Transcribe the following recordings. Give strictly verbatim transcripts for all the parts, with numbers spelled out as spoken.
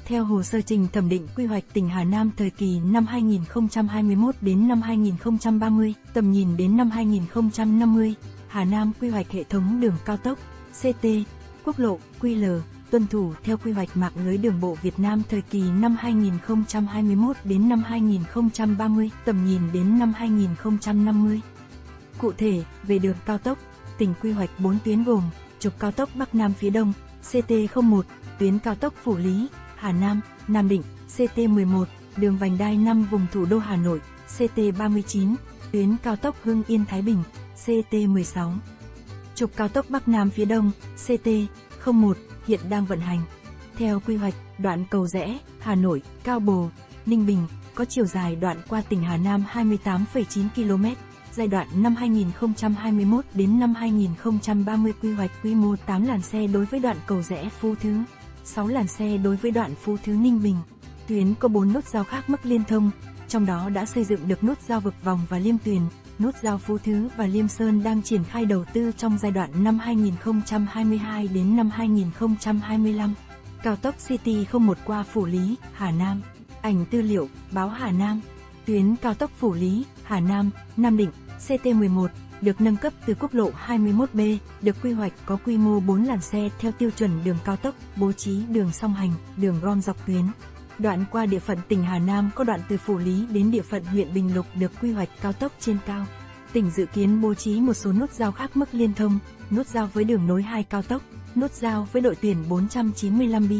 Theo hồ sơ trình thẩm định quy hoạch tỉnh Hà Nam thời kỳ năm hai nghìn không trăm hai mươi mốt đến năm hai nghìn không trăm ba mươi, tầm nhìn đến năm hai nghìn không trăm năm mươi, Hà Nam quy hoạch hệ thống đường cao tốc, xê tê, quốc lộ, quy lờ, tuân thủ theo quy hoạch mạng lưới đường bộ Việt Nam thời kỳ năm hai nghìn không trăm hai mươi mốt đến năm hai nghìn không trăm ba mươi, tầm nhìn đến năm hai nghìn không trăm năm mươi. Cụ thể, về đường cao tốc, tỉnh quy hoạch bốn tuyến gồm: trục cao tốc Bắc Nam phía Đông, xê tê không một, tuyến cao tốc Phủ Lý, Hà Nam, Nam Định, xê tê mười một, đường vành đai năm vùng thủ đô Hà Nội, xê tê ba mươi chín, tuyến cao tốc Hưng Yên Thái Bình, xê tê mười sáu. Trục cao tốc Bắc Nam phía Đông, xê tê không một, hiện đang vận hành. Theo quy hoạch, đoạn Cầu Giẽ, Hà Nội, Cao Bồ, Ninh Bình, có chiều dài đoạn qua tỉnh Hà Nam hai mươi tám phẩy chín ki lô mét, giai đoạn năm hai nghìn không trăm hai mươi mốt đến năm hai nghìn không trăm ba mươi, quy hoạch quy mô tám làn xe đối với đoạn Cầu Giẽ Phú Thứ, sáu làn xe đối với đoạn Phú Thứ Ninh Bình. Tuyến có bốn nút giao khác mức liên thông, trong đó đã xây dựng được nút giao Vực Vòng và Liêm Tuyền. Nút giao Phú Thứ và Liêm Sơn đang triển khai đầu tư trong giai đoạn năm hai nghìn không trăm hai mươi hai đến năm hai nghìn không trăm hai mươi lăm. Cao tốc City không một qua Phủ Lý, Hà Nam. Ảnh tư liệu, báo Hà Nam. Tuyến cao tốc Phủ Lý, Hà Nam, Nam Định, xê tê mười một, được nâng cấp từ quốc lộ hai mươi mốt B, được quy hoạch có quy mô bốn làn xe theo tiêu chuẩn đường cao tốc, bố trí đường song hành, đường gom dọc tuyến. Đoạn qua địa phận tỉnh Hà Nam có đoạn từ Phủ Lý đến địa phận huyện Bình Lục được quy hoạch cao tốc trên cao. Tỉnh dự kiến bố trí một số nút giao khác mức liên thông, nút giao với đường nối hai cao tốc, nút giao với đội tuyển bốn trăm chín mươi lăm B.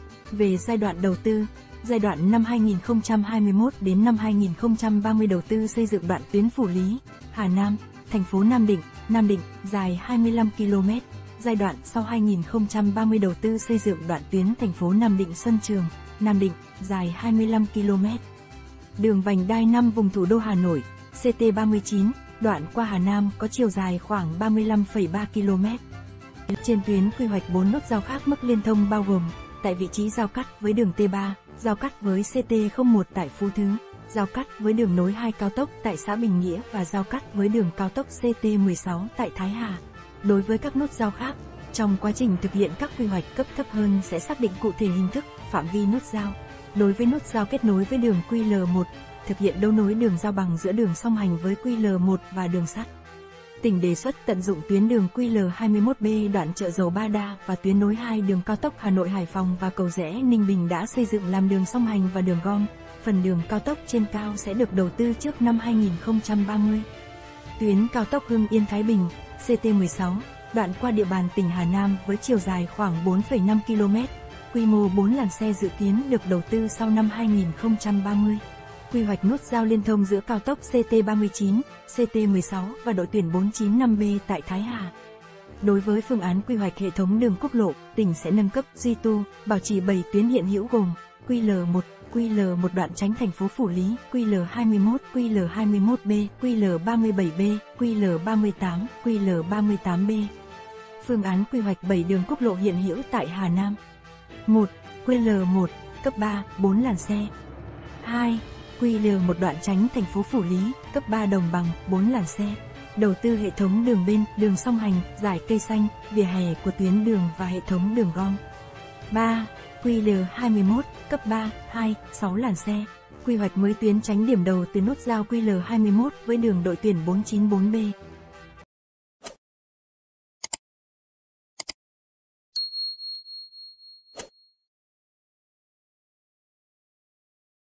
Về giai đoạn đầu tư, giai đoạn năm hai nghìn không trăm hai mươi mốt đến năm hai nghìn không trăm ba mươi đầu tư xây dựng đoạn tuyến Phủ Lý, Hà Nam, thành phố Nam Định, Nam Định, dài hai mươi lăm ki lô mét. Giai đoạn sau hai nghìn không trăm ba mươi đầu tư xây dựng đoạn tuyến thành phố Nam Định Xuân Trường, Nam Định, dài hai mươi lăm ki lô mét. Đường vành đai năm vùng thủ đô Hà Nội, xê tê ba mươi chín, đoạn qua Hà Nam có chiều dài khoảng ba mươi lăm phẩy ba ki lô mét. Trên tuyến quy hoạch bốn nút giao khác mức liên thông bao gồm: tại vị trí giao cắt với đường T ba, giao cắt với xê tê không một tại Phú Thứ, giao cắt với đường nối hai cao tốc tại xã Bình Nghĩa và giao cắt với đường cao tốc xê tê mười sáu tại Thái Hà. Đối với các nút giao khác, trong quá trình thực hiện các quy hoạch cấp thấp hơn sẽ xác định cụ thể hình thức, phạm vi nút giao. Đối với nút giao kết nối với đường quy lờ một, thực hiện đấu nối đường giao bằng giữa đường song hành với quy lờ một và đường sắt. Tỉnh đề xuất tận dụng tuyến đường quy lờ hai mươi mốt B đoạn Chợ Dầu Ba Đa và tuyến nối hai đường cao tốc Hà Nội Hải Phòng và Cầu Giẽ Ninh Bình đã xây dựng làm đường song hành và đường gom. Phần đường cao tốc trên cao sẽ được đầu tư trước năm hai nghìn không trăm ba mươi. Tuyến cao tốc Hưng Yên Thái Bình, xê tê mười sáu, đoạn qua địa bàn tỉnh Hà Nam với chiều dài khoảng bốn phẩy năm ki lô mét, quy mô bốn làn xe dự kiến được đầu tư sau năm hai nghìn không trăm ba mươi. Quy hoạch nút giao liên thông giữa cao tốc xê tê ba mươi chín, xê tê mười sáu và đội tuyển bốn chín năm B tại Thái Hà. Đối với phương án quy hoạch hệ thống đường quốc lộ, tỉnh sẽ nâng cấp, duy tu, bảo trì bảy tuyến hiện hữu gồm quy lờ một, quy lờ một đoạn tránh thành phố Phủ Lý, quy lờ hai mươi mốt, quy lờ hai mươi mốt B, quy lờ ba mươi bảy B, quy lờ ba mươi tám, quy lờ ba mươi tám B. Phương án quy hoạch bảy đường quốc lộ hiện hữu tại Hà Nam. một. quy lờ một, cấp ba, bốn làn xe. hai. quy lờ một đoạn tránh thành phố Phủ Lý, cấp ba đồng bằng, bốn làn xe. Đầu tư hệ thống đường bên, đường song hành, dải cây xanh, vỉa hè của tuyến đường và hệ thống đường gom. ba. quy lờ hai mươi mốt, cấp ba, hai, sáu làn xe. Quy hoạch mới tuyến tránh điểm đầu từ nút giao quy lờ hai mươi mốt với đường đội tuyển bốn chín bốn B.